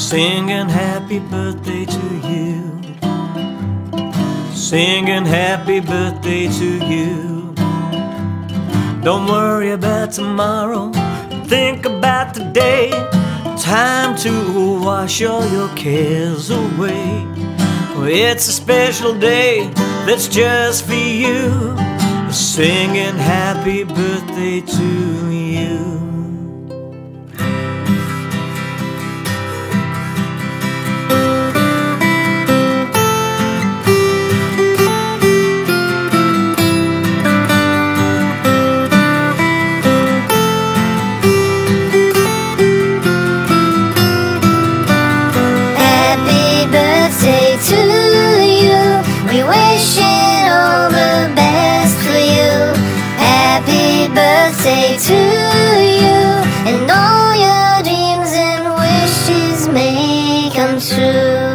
singing happy birthday to you, singing happy birthday to you. Don't worry about tomorrow, think about today. Time to wash all your cares away. It's a special day that's just for you, singing happy birthday to you. Birthday to you, and all your dreams and wishes may come true.